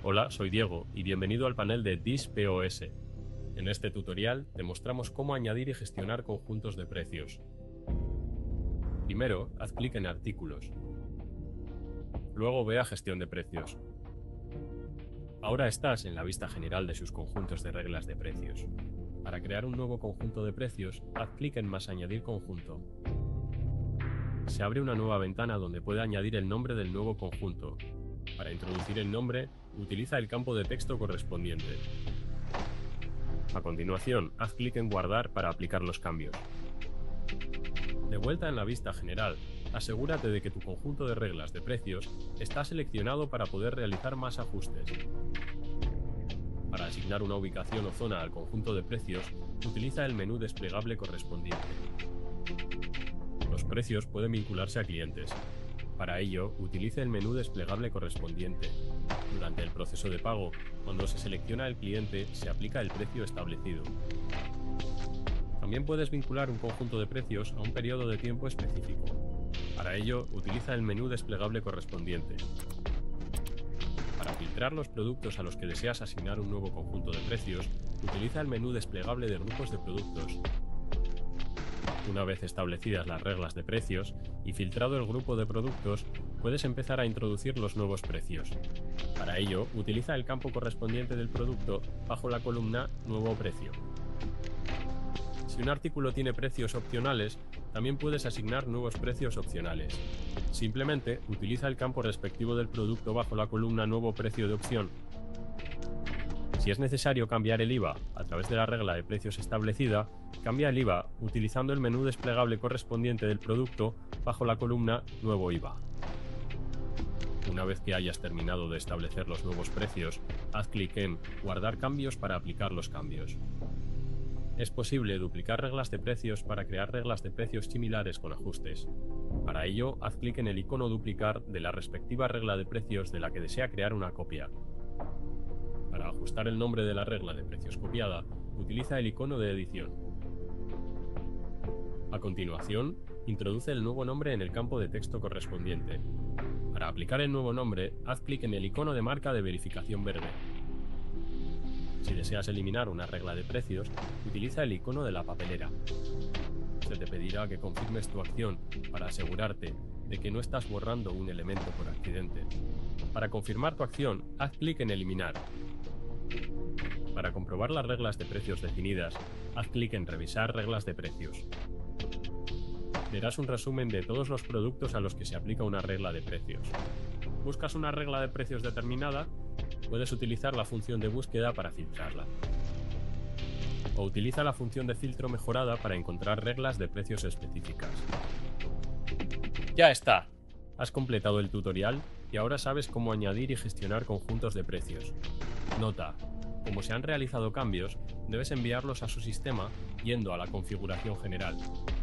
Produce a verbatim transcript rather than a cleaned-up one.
Hola, soy Diego y bienvenido al panel de DisPOS. En este tutorial te mostramos cómo añadir y gestionar conjuntos de precios. Primero, haz clic en Artículos. Luego ve a Gestión de precios. Ahora estás en la vista general de sus conjuntos de reglas de precios. Para crear un nuevo conjunto de precios, haz clic en Más añadir conjunto. Se abre una nueva ventana donde puede añadir el nombre del nuevo conjunto. Para introducir el nombre, utiliza el campo de texto correspondiente. A continuación, haz clic en Guardar para aplicar los cambios. De vuelta en la vista general, asegúrate de que tu conjunto de reglas de precios está seleccionado para poder realizar más ajustes. Para asignar una ubicación o zona al conjunto de precios, utiliza el menú desplegable correspondiente. Los precios pueden vincularse a clientes. Para ello, utilice el menú desplegable correspondiente. Durante el proceso de pago, cuando se selecciona el cliente, se aplica el precio establecido. También puedes vincular un conjunto de precios a un periodo de tiempo específico. Para ello, utiliza el menú desplegable correspondiente. Para filtrar los productos a los que deseas asignar un nuevo conjunto de precios, utiliza el menú desplegable de grupos de productos. Una vez establecidas las reglas de precios y filtrado el grupo de productos, puedes empezar a introducir los nuevos precios. Para ello, utiliza el campo correspondiente del producto bajo la columna Nuevo precio. Si un artículo tiene precios opcionales, también puedes asignar nuevos precios opcionales. Simplemente utiliza el campo respectivo del producto bajo la columna Nuevo precio de opción. Si es necesario cambiar el I V A a través de la regla de precios establecida, cambia el I V A utilizando el menú desplegable correspondiente del producto bajo la columna Nuevo I V A. Una vez que hayas terminado de establecer los nuevos precios, haz clic en Guardar cambios para aplicar los cambios. Es posible duplicar reglas de precios para crear reglas de precios similares con ajustes. Para ello, haz clic en el icono Duplicar de la respectiva regla de precios de la que desea crear una copia. Para ajustar el nombre de la regla de precios copiada, utiliza el icono de edición. A continuación, introduce el nuevo nombre en el campo de texto correspondiente. Para aplicar el nuevo nombre, haz clic en el icono de marca de verificación verde. Si deseas eliminar una regla de precios, utiliza el icono de la papelera. Se te pedirá que confirmes tu acción para asegurarte de que no estás borrando un elemento por accidente. Para confirmar tu acción, haz clic en Eliminar. Para comprobar las reglas de precios definidas, haz clic en Revisar reglas de precios. Verás un resumen de todos los productos a los que se aplica una regla de precios. ¿Buscas una regla de precios determinada? Puedes utilizar la función de búsqueda para filtrarla. O utiliza la función de filtro mejorada para encontrar reglas de precios específicas. ¡Ya está! Has completado el tutorial y ahora sabes cómo añadir y gestionar conjuntos de precios. Nota: como se han realizado cambios, debes enviarlos a su sistema yendo a la configuración general.